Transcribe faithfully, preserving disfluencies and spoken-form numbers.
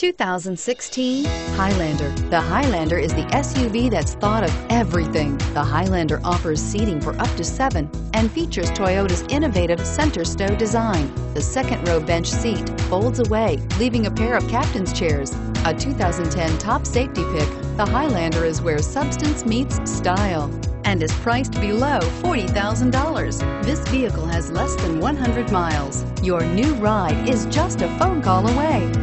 two thousand sixteen Highlander. The Highlander is the S U V that's thought of everything. The Highlander offers seating for up to seven and features Toyota's innovative center stow design. The second row bench seat folds away, leaving a pair of captain's chairs. A two thousand ten top safety pick, the Highlander is where substance meets style and is priced below forty thousand dollars. This vehicle has less than one hundred miles. Your new ride is just a phone call away.